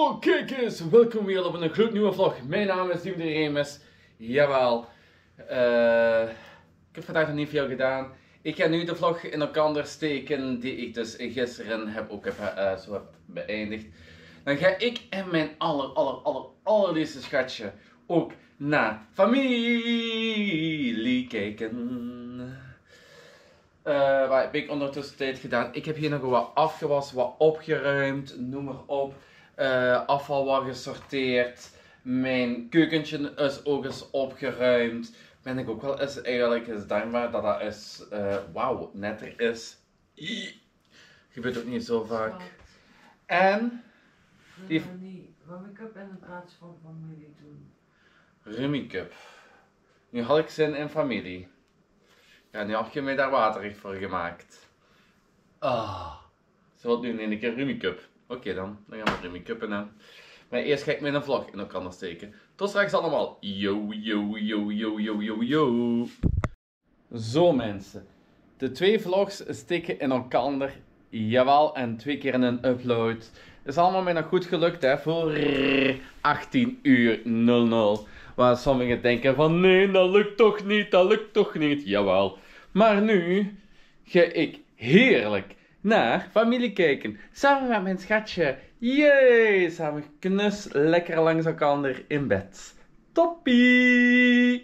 Hallo kijkers, welkom weer op een gloednieuwe vlog. Mijn naam is Dimitri Remes. Jawel, ik heb vandaag nog niet veel gedaan. Ik ga nu de vlog in elkaar steken die ik dus gisteren heb beëindigd. Dan ga ik en mijn allerliefste schatje ook naar familie kijken. Wat heb ik ondertussen tijd gedaan? Ik heb hier nog wat afgewassen, wat opgeruimd, noem maar op. Afval wat gesorteerd. Mijn keukentje is ook eens opgeruimd. Ben ik ook wel eens eigenlijk eens dankbaar dat dat eens, wauw, netter is. Gebeurt ook niet zo vaak. Schat. En? Die... Rummy Cup in plaats van familie doen. Rummy Cup. Nu had ik zin in familie. Ja, nu heb je mij daar waterig voor gemaakt. Ze wil nu in een keer Rummy Cup. Oké dan gaan we Rummy Cuppen aan. Maar eerst ga ik mijn vlog in elkaar steken. Tot straks allemaal. Yo. Zo mensen. De 2 vlogs steken in elkaar. Jawel, en 2 keer in een upload. Is allemaal mij nog goed gelukt hè, voor 18:00. Waar sommigen denken van nee, dat lukt toch niet. Jawel. Maar nu ga ik heerlijk naar familie kijken. Samen met mijn schatje. Jee, samen knus lekker langs elkaar in bed. Toppie!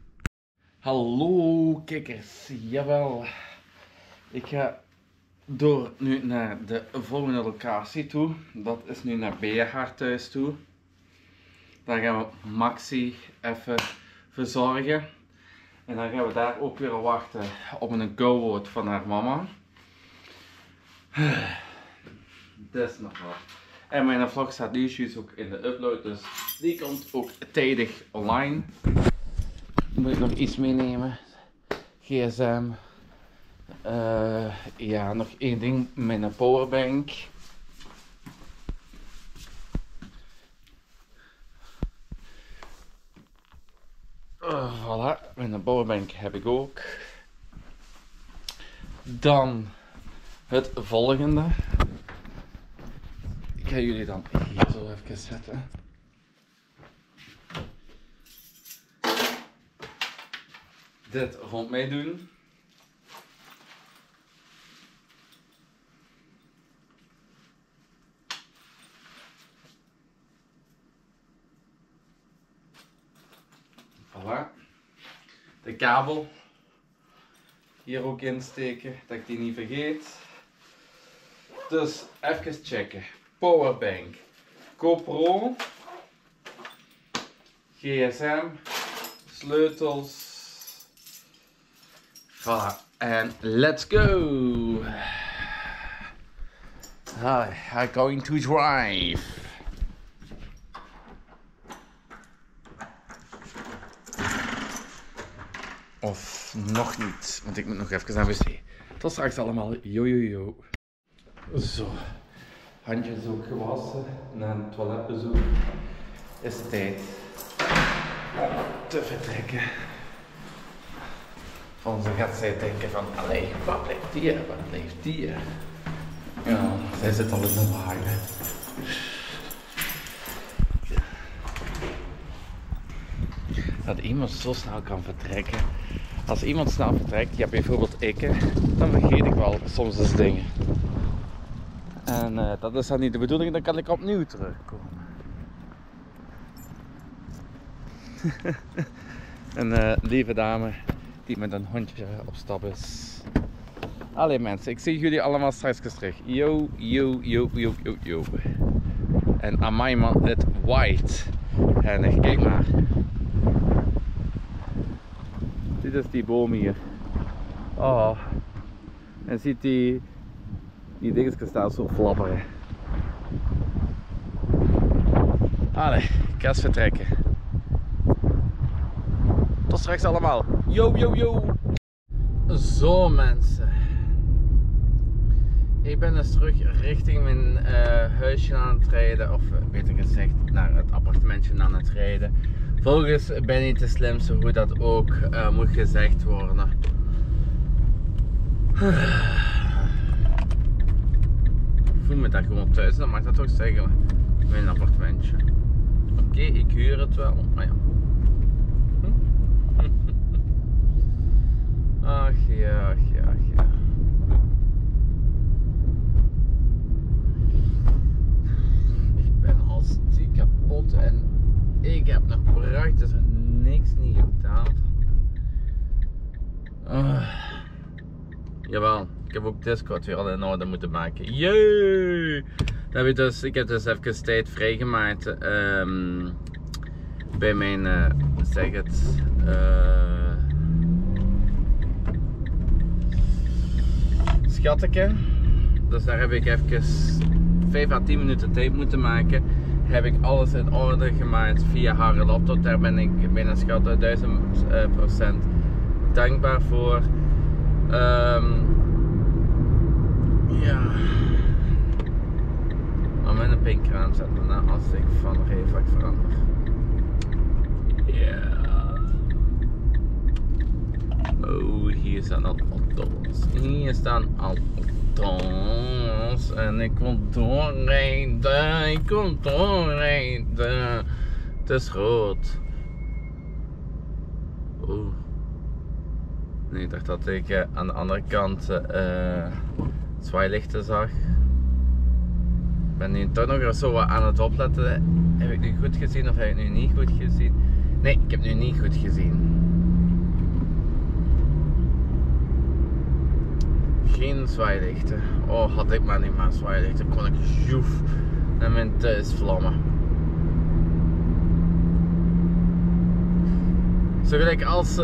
Hallo kijkers, jawel. Ik ga door nu naar de volgende locatie toe. Dat is nu naar Bea haar thuis toe. Daar gaan we Maxi even verzorgen. En dan gaan we daar ook weer wachten op een go-out van haar mama. Dat is nog wat. En mijn vlog staat nu juist ook in de upload, dus die komt ook tijdig online. Moet ik nog iets meenemen? GSM. Ja, nog één ding, mijn powerbank. Voilà, mijn powerbank heb ik ook. Dan het volgende. Ik ga jullie dan hier zo even zetten. Dit rond mij doen. Voilà. De kabel hier ook insteken, dat ik die niet vergeet. Dus even checken. Powerbank, GoPro, GSM, sleutels. Voilà. En let's go! I'm going to drive. Of nog niet, want ik moet nog even naar wc. Tot straks allemaal. Yo. Zo. Handjes ook gewassen. Na een toiletbezoek is het tijd om te vertrekken. Van ze gaat zij denken van, allee, wat blijft die? Ja, zij zit al in de wagen. Dat iemand zo snel kan vertrekken. Als iemand snel vertrekt, ja bijvoorbeeld ik, dan vergeet ik wel soms eens dingen. En dat is dan niet de bedoeling, dan kan ik opnieuw terugkomen. Een lieve dame die met een hondje op stap is. Allee mensen, ik zie jullie allemaal straks terug. Yo. En aan mijn man het white. En kijk maar. Dit is die boom hier. Oh. En ziet die dingetjes staan zo flapperen. Allee, ik ga eens vertrekken. Tot straks allemaal. Yo. Zo mensen. Ik ben dus terug richting mijn huisje aan het rijden. Of beter gezegd naar het appartementje aan het rijden. Volgens ben ik de slimste hoe dat ook moet gezegd worden. Ik voel me daar gewoon thuis, dan mag dat toch zeggen. Mijn appartementje. Oké, ik huur het wel. Maar ja. Ach ja, ach ja, ach ja. Ik ben al stiek kapot en ik heb nog praktisch niks niet gedaan. Jawel, ik heb ook Discord weer al in orde moeten maken. Jee! Ik heb dus even tijd vrijgemaakt bij mijn, zeg het, schatteke. Dus daar heb ik even 5 à 10 minuten tijd moeten maken. Heb ik alles in orde gemaakt via haar laptop. Daar ben ik bijna schat 1000% dankbaar voor. Ja. Maar met een pinkraan zetten na als ik van rijvak verander. Ja. Oh, hier staan al auto's. Hier staan al auto's. En ik wil doorrijden. Ik wil doorrijden. Het is rood. Oeh. Nee, ik dacht dat ik aan de andere kant zwaailichten zag. Ik ben nu toch nog zo wat aan het opletten. Heb ik nu goed gezien of heb ik nu niet goed gezien? Nee, ik heb nu niet goed gezien. Geen zwaailichten. Oh, had ik maar niet maar zwaailichten, kon ik joef naar mijn thuis vlammen. Zo gelijk als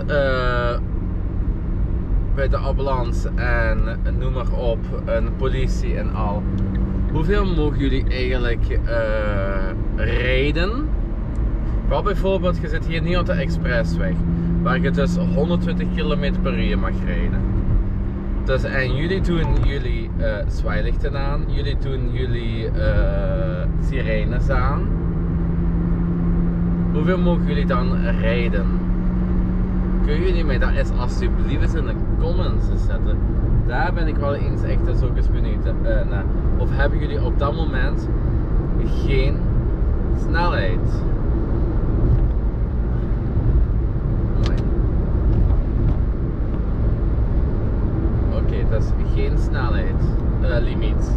bij de ambulance en noem maar op, en de politie en al. Hoeveel mogen jullie eigenlijk rijden? Wel bijvoorbeeld, je zit hier niet op de expressweg, waar je dus 120 km per uur mag rijden. Dus, en jullie doen jullie zwaailichten aan, jullie doen jullie sirenes aan. Hoeveel mogen jullie dan rijden? Kunnen jullie mij dat eens alsjeblieft eens in de comments zetten? Daar ben ik wel eens echt zo eens benieuwd naar. Of hebben jullie op dat moment geen snelheid? Oké, dat is geen snelheid limiet.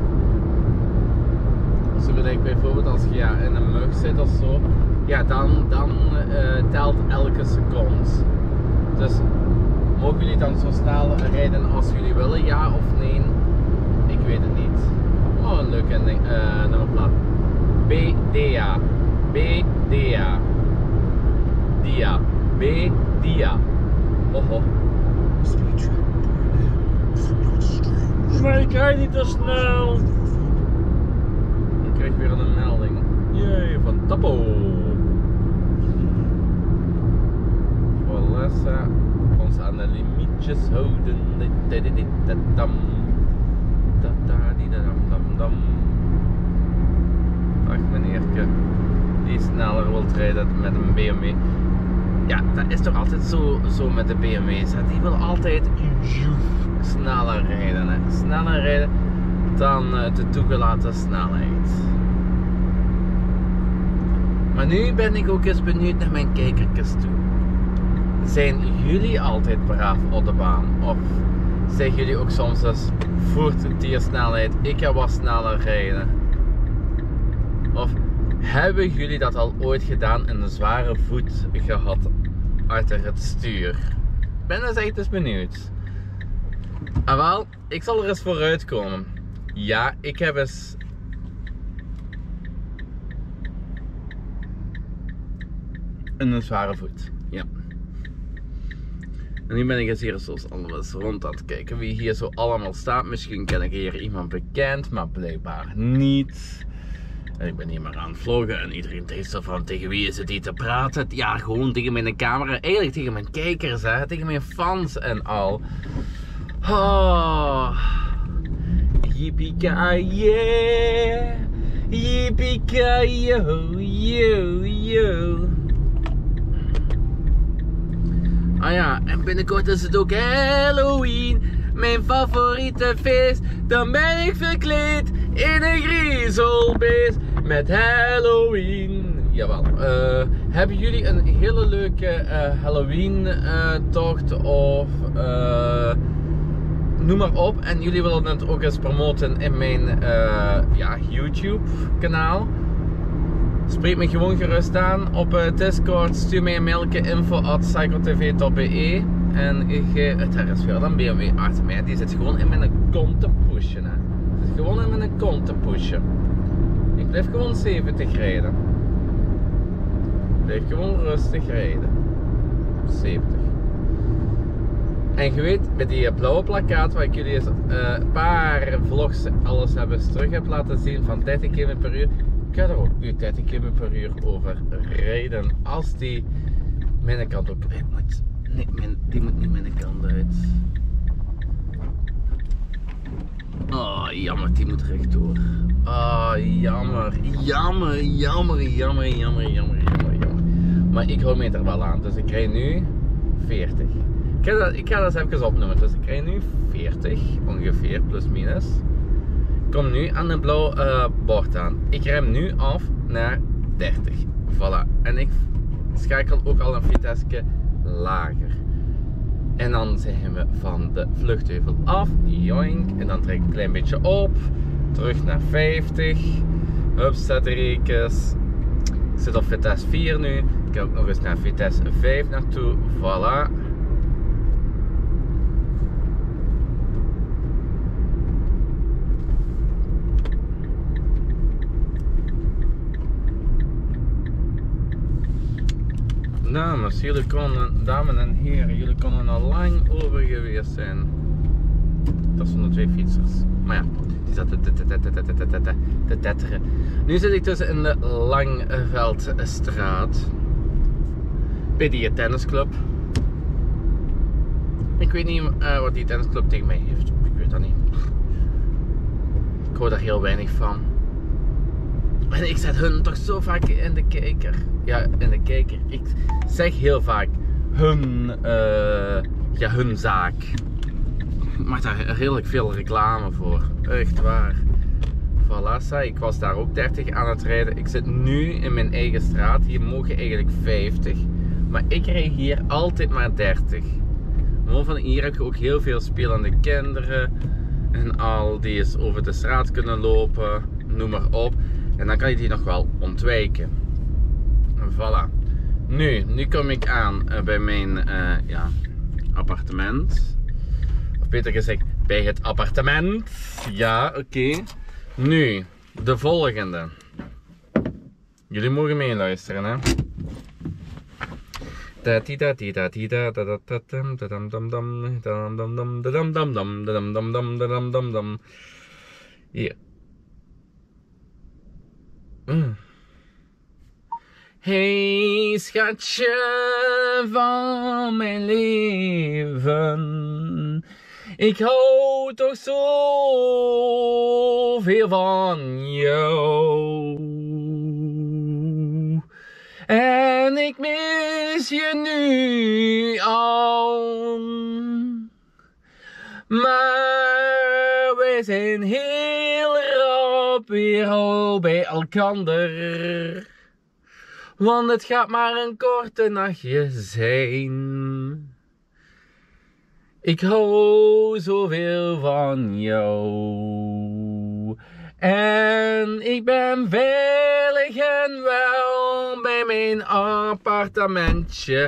Zo gelijk bijvoorbeeld als je in een mug zit of zo, ja, dan telt elke seconde. Dus mogen jullie dan zo snel rijden als jullie willen, ja of nee? Ik weet het niet. Oh, een leuke nummerplaat. BDA. BDA. Dia. BDA. Oh. Maar ik rijd niet te snel. Ik krijg weer een melding. Jee, van Tappo. Valessa. Ons aan de limietjes houden. Ach meneerke, die sneller wilt rijden met een BMW. Ja, dat is toch altijd zo met de BMW's. Die wil altijd sneller rijden. Hè. Sneller rijden dan de toegelaten snelheid. Maar nu ben ik ook eens benieuwd naar mijn kijkertjes toe. Zijn jullie altijd braaf op de baan? Of zeggen jullie ook soms eens voert die snelheid, ik ga wat sneller rijden? Of hebben jullie dat al ooit gedaan en een zware voet gehad achter het stuur? Ik ben dus echt eens benieuwd. En wel, ik zal er eens vooruit komen. Ja, ik heb eens een zware voet. Ja. En nu ben ik eens hier zo alles rond aan het kijken wie hier zo allemaal staat. Misschien ken ik hier iemand bekend, maar blijkbaar niet. En ik ben hier maar aan het vloggen en iedereen denkt zo van, tegen wie is het hier te praten? Ja, gewoon tegen mijn camera. Eigenlijk tegen mijn kijkers, hè? Tegen mijn fans en al. Oh. Yippie-ki-yeah. Yippie-ki-yo, yo, yo. Ah ja, en binnenkort is het ook Halloween, mijn favoriete feest. Dan ben ik verkleed in een griezelbeest. met Halloween. Jawel. Hebben jullie een hele leuke Halloween tocht of noem maar op. En jullie willen het ook eens promoten in mijn YouTube kanaal. Spreek me gewoon gerust aan op Discord. Stuur mij een mailje info@cycletv.be. En er is veel dan BMW achter mij. Die zit gewoon in mijn kont te pushen. Hè. Zit gewoon in mijn kont te pushen. Ik blijf gewoon 70 rijden. Ik blijf gewoon rustig rijden. 70. En je weet, met die blauwe plakkaat waar ik jullie een paar vlogs alles hebben terug heb laten zien van 30 km per uur. Ik ga er ook nu 30 km per uur over rijden als die mijn kant op moet. Nee, die moet niet mijn kant uit. Oh, jammer, die moet rechtdoor. Oh, jammer. Jammer. Maar ik hou me er wel aan, dus ik rij nu 40. Ik ga dat eens even opnoemen. Dus ik rij nu 40, ongeveer, plus minus. Ik kom nu aan een blauw bord aan. Ik rem nu af naar 30. Voilà. En ik schakel ook al een vitesse lager. En dan zijn we van de vluchtheuvel af. Joink. En dan trek ik een klein beetje op. Terug naar 50. Hupsterekens. Ik zit op vitesse 4 nu. Ik ga ook nog eens naar vitesse 5 naartoe. Voilà. Dames, dames en heren, jullie konden al lang over geweest zijn. Dat zijn de twee fietsers. Maar ja, die zaten te tetteren. Nu zit ik dus in de Langveldstraat. Bij die tennisclub. Ik weet niet wat die tennisclub tegen mij heeft. Ik weet dat niet. Ik hoor daar heel weinig van. En ik zet hun toch zo vaak in de kijker. Ja, in de kijker. Ik zeg heel vaak hun zaak. Ik maak daar redelijk veel reclame voor. Echt waar. Voilà, ik was daar ook 30 aan het rijden. Ik zit nu in mijn eigen straat. Hier mogen eigenlijk 50. Maar ik rijd hier altijd maar 30. Maar van hier heb je ook heel veel spelende kinderen. En al die eens over de straat kunnen lopen. Noem maar op. En dan kan je die nog wel ontwijken. Voilà. Nu kom ik aan bij mijn appartement. Of beter gezegd, bij het appartement. Ja, oké. Nu, de volgende. Jullie mogen meeluisteren, hè. Hier. Hey schatje van mijn leven, ik hou toch zo veel van jou. En ik mis je nu al. Maar we zijn heel rap weer al bij elkander. Want het gaat maar een korte nachtje zijn. Ik hou zoveel van jou. En ik ben veilig en wel bij mijn appartementje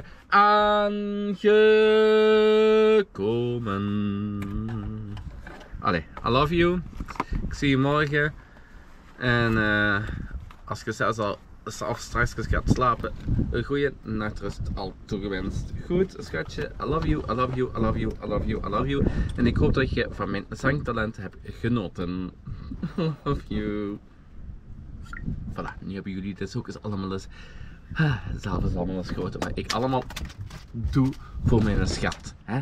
aangekomen. Allee, I love you. Ik zie je morgen. En als je zelfs al straks gaat slapen, een goede nachtrust al toegewenst. Goed, schatje. I love you, I love you, I love you, I love you, I love you. En ik hoop dat je van mijn zangtalent hebt genoten. I love you. Voilà, nu hebben jullie dus ook eens allemaal eens zelf is allemaal eens groter, wat ik allemaal doe voor mijn schat. Hè?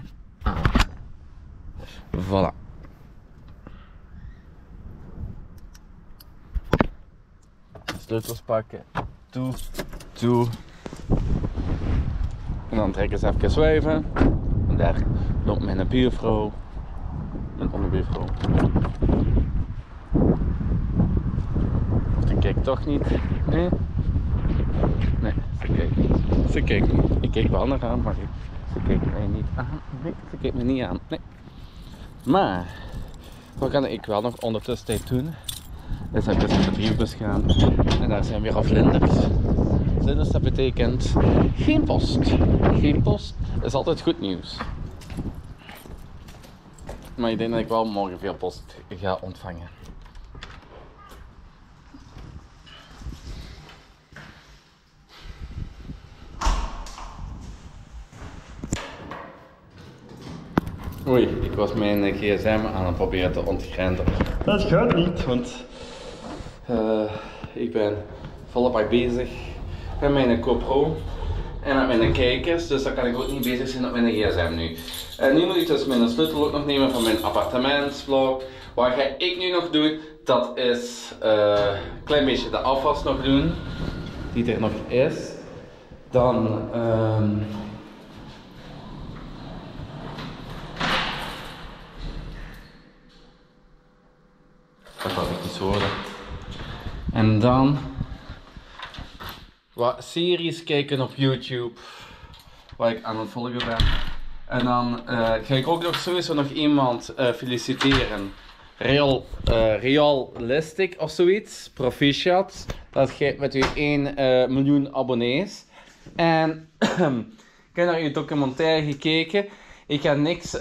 Voilà. Sleutels pakken. Toe. En dan trekken ze even zwijven. En daar loopt mijn buurvrouw. Mijn onderbuurvrouw. Dan kijk toch niet. Nee? Nee, ze kijkt niet. Ze kijkt niet. Ik kijk wel naar haar, maar ze kijkt mij niet aan. Nee, ze kijkt me niet aan. Nee. Maar, wat kan ik wel nog ondertussen tijd doen? Is even naar de brievenbus gaan. En daar zijn weer al vlinders. Vlinders, dat betekent geen post. Geen post is altijd goed nieuws. Maar ik denk dat ik wel morgen veel post ga ontvangen. Oei, ik was mijn gsm aan het proberen te ontgrendelen. Dat gaat niet, want ik ben volop bezig met mijn GoPro en met mijn kijkers, dus dan kan ik ook niet bezig zijn op mijn gsm nu. En nu moet ik dus mijn sleutel ook nog nemen van mijn appartementsblok. Wat ga ik nu nog doen? Dat is een klein beetje de afwas nog doen, die er nog is. Dan dat had ik niet horen. En dan wat series kijken op YouTube, waar ik aan het volgen ben. En dan ga ik ook nog sowieso nog iemand feliciteren. Realistic of zoiets. Proficiat. Dat geeft met u 1 miljoen abonnees. En ik heb naar uw documentaire gekeken. Ik ga niks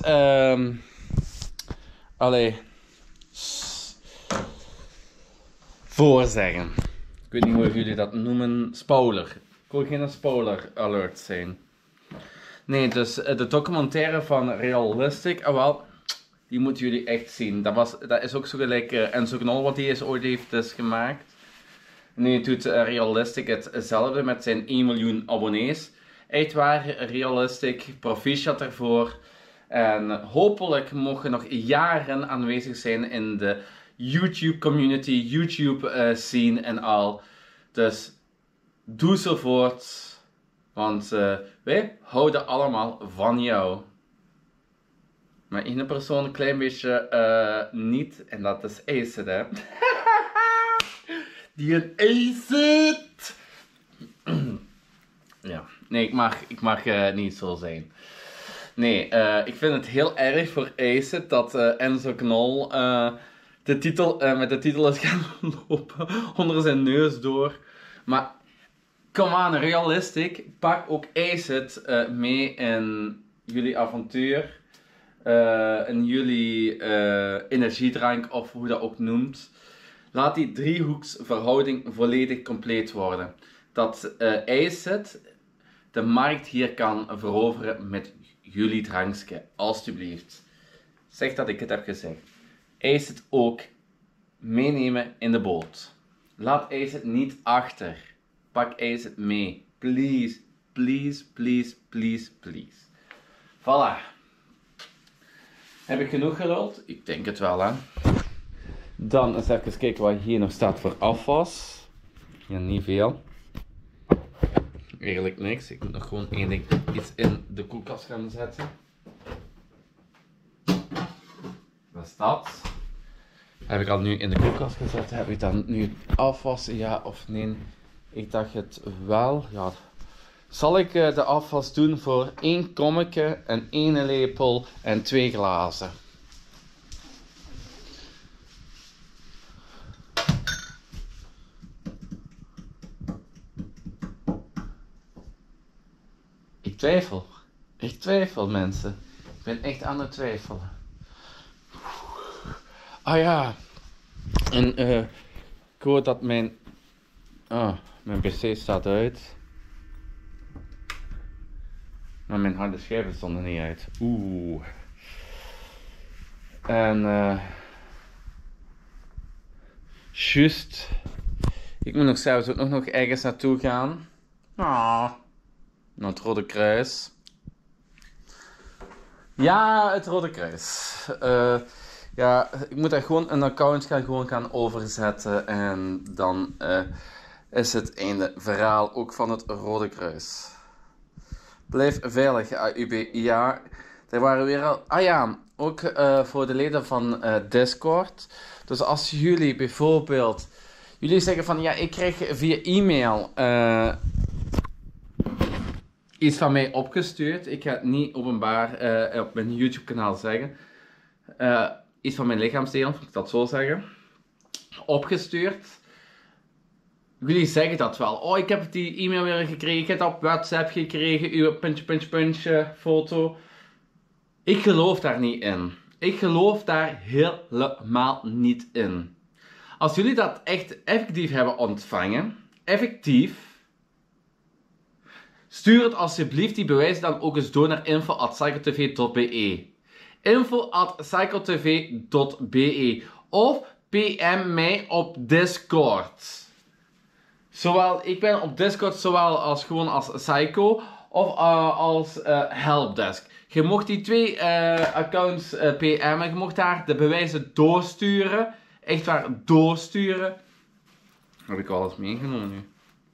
voorzeggen. Ik weet niet hoe jullie dat noemen. Spoiler. Ik wil geen spoiler alert zijn. Nee, dus de documentaire van Realistic, wel, die moeten jullie echt zien. Dat is ook zo gelijk Enzo Knol wat hij ooit heeft dus gemaakt. Nu doet Realistic hetzelfde met zijn 1 miljoen abonnees. Echt waar, Realistic, proficiat ervoor. En hopelijk mogen nog jaren aanwezig zijn in de YouTube community, YouTube scene en al. Dus doe zo voort. Want wij houden allemaal van jou. Maar één persoon een klein beetje niet. En dat is Acid, hè. Die een Acid! Ja, nee, ik mag niet zo zijn. Nee, ik vind het heel erg voor Acid dat Enzo Knol met de titel is gaan lopen onder zijn neus door. Maar come on, Realistic, pak ook Acid mee in jullie avontuur, in jullie energiedrank of hoe dat ook noemt. Laat die driehoeksverhouding volledig compleet worden. Dat Acid de markt hier kan veroveren met jullie drankje, alstublieft. Zeg dat ik het heb gezegd. Acid ook meenemen in de boot. Laat Acid niet achter. Pak Acid mee. Please, please, please, please, please. Voilà. Heb ik genoeg geluld? Ik denk het wel, hè. Dan eens even kijken wat hier nog staat voor afwas. Ja, niet veel. Eigenlijk niks. Ik moet nog gewoon één ding, iets in de koelkast gaan zetten. Wat is dat? Heb ik al nu in de koelkast gezet? Heb ik dan nu afwas? Ja of nee? Ik dacht het wel. Ja. Zal ik de afwas doen voor 1 kommetje en 1 lepel en 2 glazen? Ik twijfel mensen. Ik ben echt aan het twijfelen. Ah ja. En ik hoor dat mijn pc staat uit. Maar mijn harde schijven stonden niet uit. Oeh. En juist. Ik moet nog zelfs ook nog ergens naartoe gaan. Naar het Rode Kruis. Ja, het Rode Kruis. Ja, ik moet daar gewoon een account gaan overzetten. En dan is het einde verhaal ook van het Rode Kruis. Blijf veilig, AUB. Ja, er waren weer al... Ah ja, ook voor de leden van Discord. Dus als jullie bijvoorbeeld jullie zeggen van, ja, ik krijg via e-mail iets van mij opgestuurd. Ik ga het niet openbaar op mijn YouTube kanaal zeggen. Iets van mijn lichaamsdeel, moet ik dat zo zeggen. Opgestuurd. Jullie zeggen dat wel. Oh, ik heb die e-mail weer gekregen. Ik heb het op WhatsApp gekregen. Uw puntje foto. Ik geloof daar niet in. Ik geloof daar helemaal niet in. Als jullie dat echt effectief hebben ontvangen, stuur het alsjeblieft die bewijzen dan ook eens door naar info@psychotv.be. info@psychotv.be of PM mij op Discord. Ik ben op Discord zowel als gewoon als Psycho of als Helpdesk. Je mocht die twee accounts PM'en, je mocht daar de bewijzen doorsturen. Echt waar, doorsturen. Heb ik alles meegenomen nu?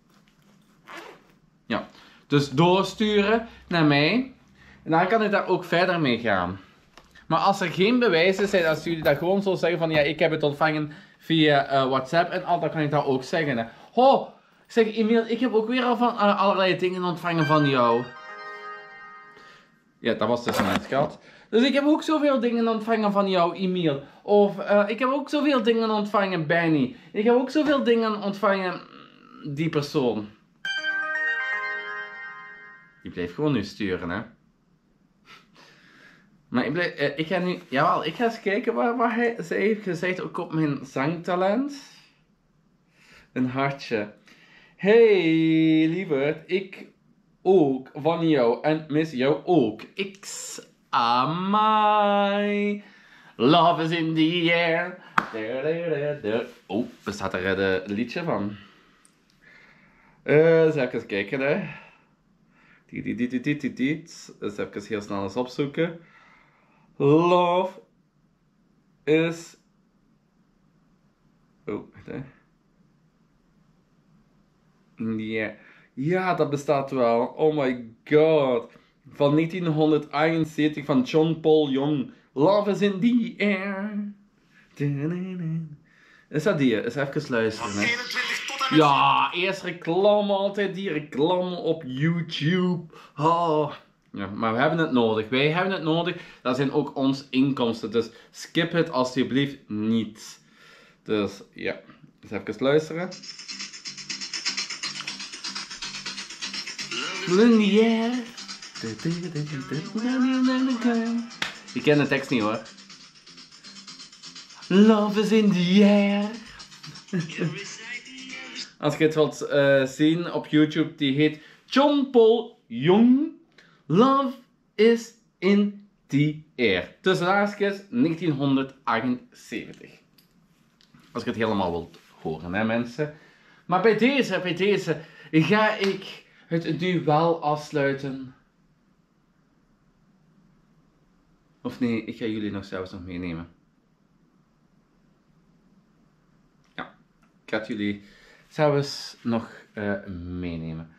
Ja, dus doorsturen naar mij. En dan kan ik daar ook verder mee gaan. Maar als er geen bewijzen zijn, als jullie dat gewoon zo zeggen van ja, ik heb het ontvangen via WhatsApp en al, dan kan ik dat ook zeggen. Hè. Ho, zeg Emiel, ik heb ook weer al van allerlei dingen ontvangen van jou. Ja, dat was dus mijn schat. Dus ik heb ook zoveel dingen ontvangen van jou, Emiel. Of ik heb ook zoveel dingen ontvangen, Benny. Ik heb ook zoveel dingen ontvangen, die persoon. Die blijft gewoon nu sturen, hè. Maar ik ga nu, jawel, ik ga eens kijken wat zij heeft gezegd, ook op mijn zangtalent. Een hartje. Hey, lieverd, ik ook van jou en mis jou ook. X, amai. Love is in the air. Oh, bestaat er een liedje van? Eens even kijken, hè. Eens even heel snel eens opzoeken. Love is... Oh, wacht, hè. In the air. Ja, dat bestaat wel. Oh my god. Van 1971 van John Paul Young. Love is in the air. Is dat die? Eens even luisteren. Hè. Ja, eerst reclame, altijd die reclame op YouTube. Oh. Ja, maar we hebben het nodig. Wij hebben het nodig. Dat zijn ook ons inkomsten. Dus skip het alsjeblieft niet. Dus ja, eens even luisteren. Yeah. Ik ken de tekst niet hoor. Love is in the air. Als je het wilt zien op YouTube, die heet John Paul Young. Love is in the air. Tussen haakjes 1978. Als je het helemaal wilt horen, hè mensen. Maar bij deze ga ik het nu wel afsluiten. Of nee, ik ga jullie nog zelfs nog meenemen. Ja, ik ga het jullie zelfs nog meenemen.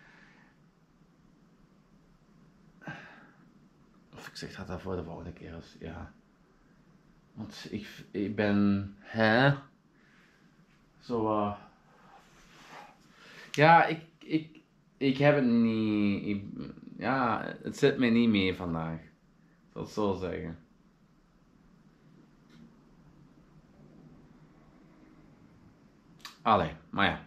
Of ik zeg dat voor de volgende keer. Dus, ja. Want ik ben... Hè? Zo... Ja, ik heb het niet... ja, het zit mij niet mee vandaag. Ik zal het zo zeggen. Allee, maar ja.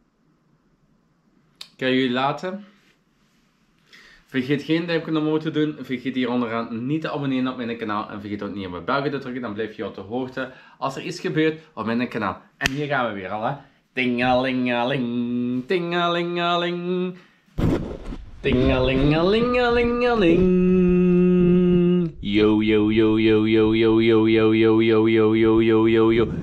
Ik ga jullie laten. Vergeet geen duimpje omhoog te doen. Vergeet hier onderaan niet te abonneren op mijn kanaal. En vergeet ook niet op het belletje te drukken. Dan blijf je op de hoogte als er iets gebeurt op mijn kanaal. En hier gaan we weer al, hè. Tingalingaling, tingalingaling. Tingalingalingalingaling. Yo, yo, yo, yo, yo, yo, yo, yo, yo, yo, yo, yo, yo, yo, yo.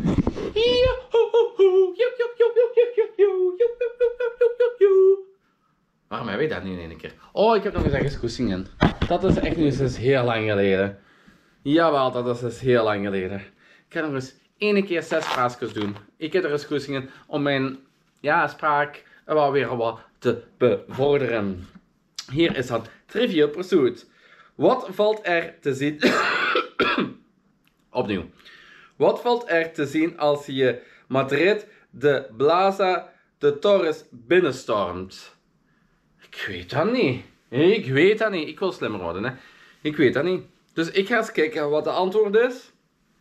Waarom heb ik dat nu in één keer? Oh, ik heb nog eens ergens goed zingen. Dat is echt nu eens heel lang geleden. Jawel, dat is dus heel lang geleden. Ik ga nog eens 1 keer 6 praatjes doen. Ik heb er eens goed zingen om mijn spraak wel weer wat te bevorderen. Hier is dat Trivial Pursuit. Wat valt er te zien... Opnieuw. Wat valt er te zien als je Madrid de Plaza de Torres binnenstormt? Ik weet dat niet. Ik wil slimmer worden, hè. Ik weet dat niet. Dus ik ga eens kijken wat de antwoord is.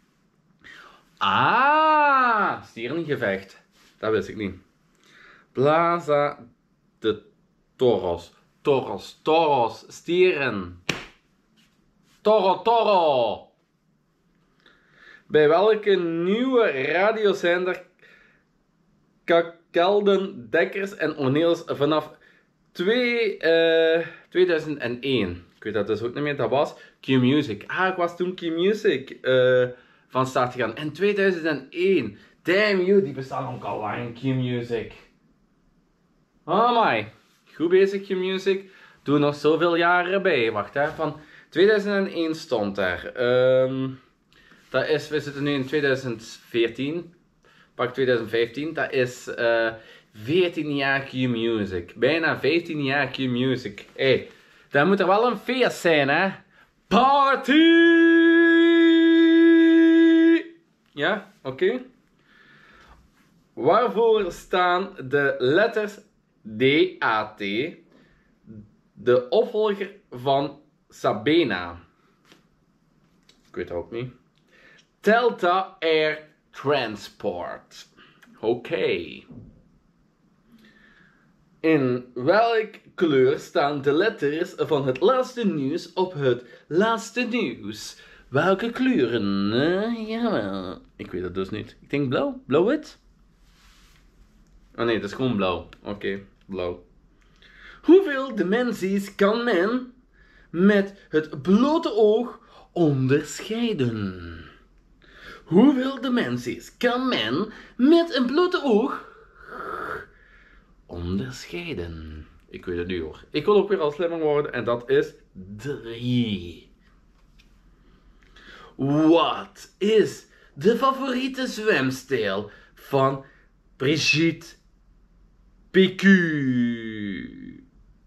Ah, stierengevecht. Dat wist ik niet. Plaza de Toros. Toros. Stieren. Toro. Bij welke nieuwe radiozender kakelden Dekkers en O'Neill's vanaf 2001? Ik weet dat dus ook niet meer. Dat was Q-Music. Ik was toen Q-Music van start gegaan. In 2001. Damn you, die bestaan ook al lang, Q-Music. Oh my. Goed bezig, Q-Music. Doe nog zoveel jaren bij. Wacht, hè. Van 2001 stond daar. Dat is, we zitten nu in 2014. Pak 2015. Dat is 14 jaar Q-Music. Bijna 15 jaar Q-Music. Hey, dat moet er wel een feest zijn, hè. Party! Ja, oké. Waarvoor staan de letters DAT, de opvolger van Sabena? Ik weet het ook niet. Delta Air Transport. Oké. In welk kleur staan de letters van het laatste nieuws op het laatste nieuws? Welke kleuren? Jawel. Ik weet het dus niet. Ik denk blauw. Blauw-wit? Oh nee, dat is gewoon blauw. Oké, blauw. Hoeveel dimensies kan men met het blote oog onderscheiden? Hoeveel dimensies kan men met een blote oog onderscheiden? Ik weet het nu hoor. Ik wil ook weer al slimmer worden en dat is 3. Wat is de favoriete zwemstijl van Brigitte Picu?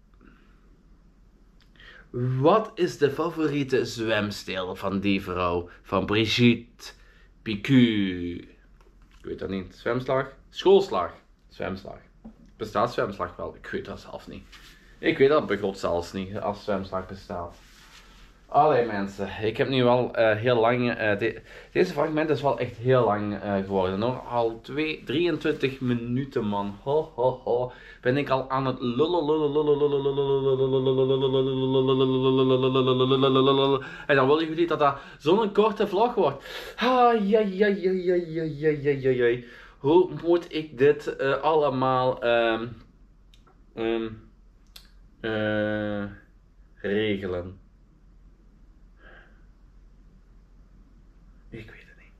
Wat is de favoriete zwemstijl van die vrouw, van Brigitte Picu? Ik weet dat niet. Zwemslag? Schoolslag? Zwemslag. Bestaat zwemslag wel? Ik weet dat zelf niet. Ik weet dat begot zelfs niet als zwemslag bestaat. Allee mensen, ik heb nu wel heel lang, deze fragment is wel echt heel lang geworden hoor. Al 23 minuten man, ben ik al aan het en dan willen jullie dat dat zo'n korte vlog wordt. Hoe moet ik dit allemaal regelen? Ik weet het niet.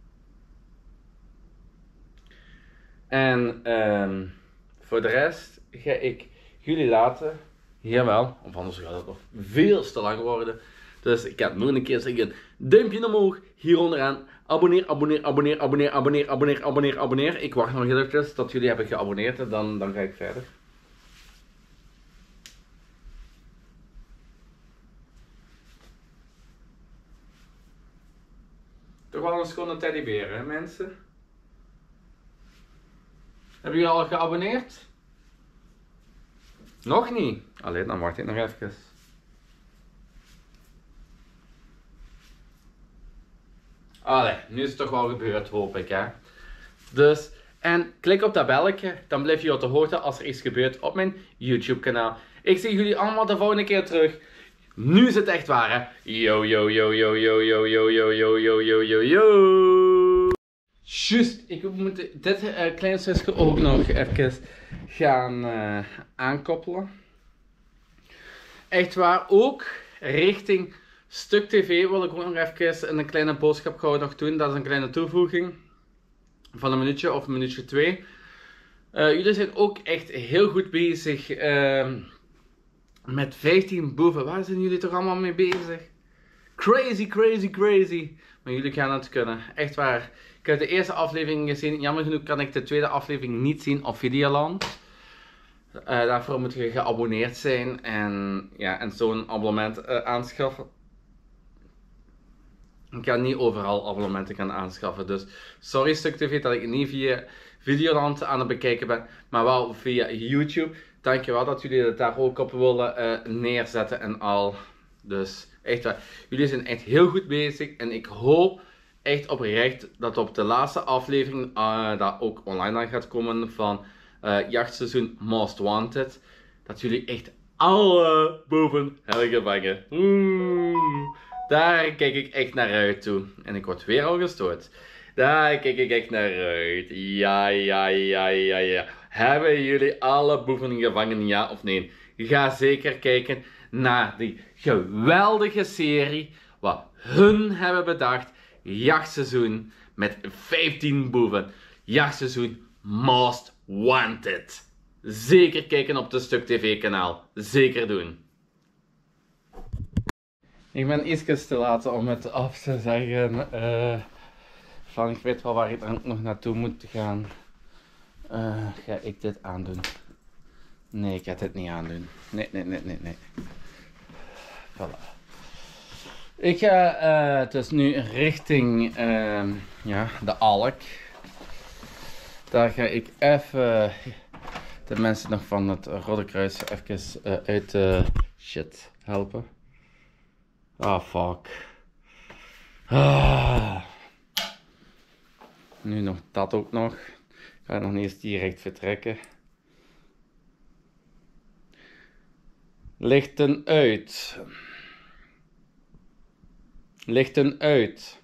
En voor de rest ga ik jullie laten. Jawel, of anders gaat het nog veel te lang worden. Dus ik ga nog een keer zeggen. Duimpje omhoog, hier onderaan. Abonneer. Ik wacht nog heel even tot jullie hebben geabonneerd en dan ga ik verder. Toch wel een schone teddybeer, hè mensen? Hebben jullie al geabonneerd? Nog niet? Allee, dan wacht ik nog even. Allee, nu is het toch wel gebeurd, hoop ik, hè. Dus, en klik op dat belletje, dan blijf je op de hoogte als er iets gebeurt op mijn YouTube kanaal. Ik zie jullie allemaal de volgende keer terug. Nu is het echt waar, hè. Yo. Juist, ik moet dit kleine stukje ook nog even gaan aankoppelen. Echt waar, ook richting Stuk TV wil ik ook nog even een kleine boodschap gaan nog doen. Dat is een kleine toevoeging van een minuutje of een minuutje 2. Jullie zijn ook echt heel goed bezig met 15 boeven. Waar zijn jullie toch allemaal mee bezig? Crazy. Maar jullie gaan het kunnen. Echt waar. Ik heb de eerste aflevering gezien. Jammer genoeg kan ik de tweede aflevering niet zien op Videoland. Daarvoor moet je geabonneerd zijn en zo'n abonnement aanschaffen. Ik ga niet overal abonnementen gaan aanschaffen. Dus sorry Stuk TV dat ik niet via Videoland aan het bekijken ben, maar wel via YouTube. Dankjewel dat jullie het daar ook op willen neerzetten en al. Dus echt waar, jullie zijn echt heel goed bezig en ik hoop echt oprecht dat op de laatste aflevering dat ook online aan gaat komen van jachtseizoen Most Wanted, dat jullie echt alle boeven hebben gevangen. Daar kijk ik echt naar uit toe. En ik word weer al gestoord. Daar kijk ik echt naar uit. Ja. Hebben jullie alle boeven gevangen, ja of nee? Ga zeker kijken naar die geweldige serie wat hun hebben bedacht. Jachtseizoen met 15 boeven. Jachtseizoen Most Wanted. Zeker kijken op de Stuk TV kanaal. Zeker doen. Ik ben iets te laat om het af te zeggen. Van ik weet wel waar ik dan nog naartoe moet gaan. Ga ik dit aandoen? Nee, ik ga dit niet aandoen. Nee. Voilà. Ik ga dus nu richting de Alk. Daar ga ik even de mensen nog van het Rode Kruis even uit shit helpen. Ah, fuck. Nu nog dat ook nog. Ik ga nog niet eens direct vertrekken. Lichten uit. Lichten uit.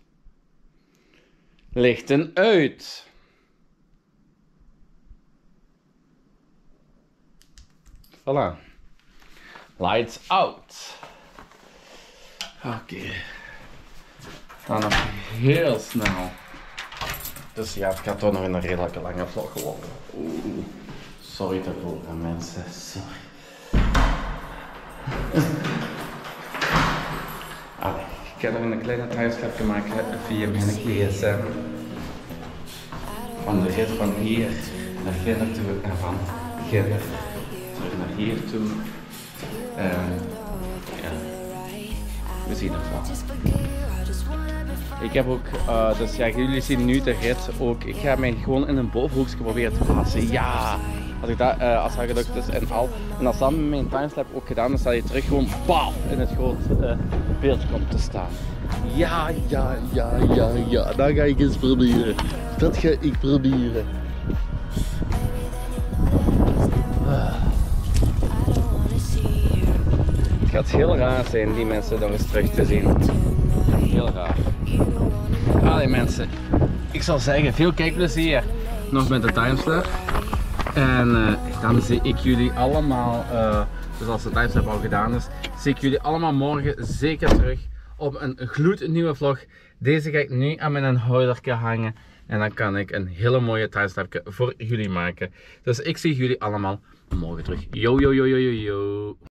Lichten uit. Voilà. Lights out. Oké. Dan nog heel snel. Dus ja, het gaat toch nog in een redelijke lange vlog worden. Sorry daarvoor, mensen. Sorry. Ik ga nog een kleine thuisschapje maken via mijn gsm. Van de rit van hier naar Ginner toe en van Ginner terug naar hier toe. Ja, we zien het wel. Ik heb ook, dus ja, jullie zien nu de rit ook. Ik ga mij gewoon in een bovenhoekje proberen te plaatsen. Ja! Als ik dat als dat gelukt is en al. En als dat met mijn timeslap ook gedaan is, dat je terug gewoon paf in het grote beeldje komt te staan. Ja. Dat ga ik eens proberen. Dat ga ik proberen. Het gaat heel raar zijn die mensen nog eens terug te zien. Heel raar. Allee mensen, ik zal zeggen, veel kijkplezier nog met de timeslap. En dan zie ik jullie allemaal, dus als de timeslap al gedaan is, zie ik jullie allemaal morgen zeker terug op een gloednieuwe vlog. Deze ga ik nu aan mijn houdertje hangen en dan kan ik een hele mooie timeslapje voor jullie maken. Dus ik zie jullie allemaal morgen terug. Yo.